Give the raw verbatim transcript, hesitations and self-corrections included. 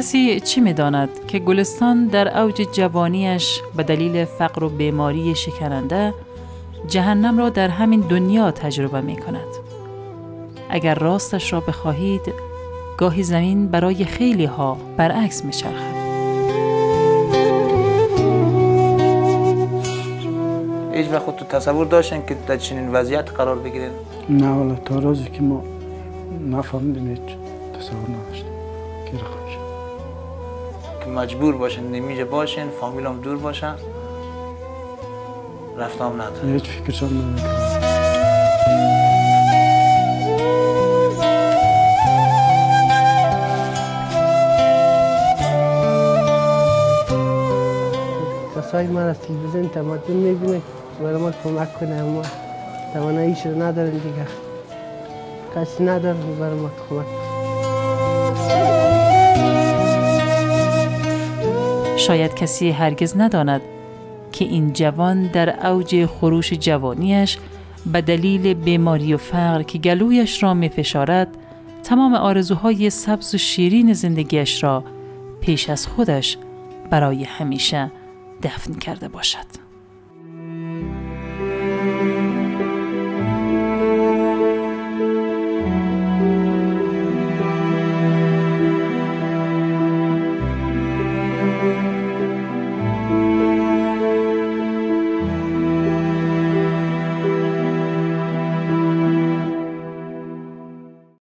کسی چی می‌داند که گلستان در اوج جوانیش به دلیل فقر و بیماری شکننده جهنم را در همین دنیا تجربه می‌کند؟ اگر راستش را بخواهید، گاهی زمین برای خیلی ها برعکس می‌چرخد. هیچ وقت تو تصور داشتین که در چنین وضعیت قرار بگیرید؟ نه والا، تا روزی که ما نفهمیدیم هیچ تصور نداشتیم که رقم شد. که مجبور باشین نمیجه باشین، فامیل هم دور باشن، رفته هم نداره. هیچ فکرشان نمیکنم. کسایی من از تلویزیون تمدن میبینه برای ما کمک کنه، اما تواناییش رو ندارن دیگه. کسی نداره برای ما کمک کنه. شاید کسی هرگز نداند که این جوان در اوج خروش جوانیش به دلیل بیماری و فقر که گلویش را می فشارد، تمام آرزوهای سبز و شیرین زندگیش را پیش از خودش برای همیشه دفن کرده باشد.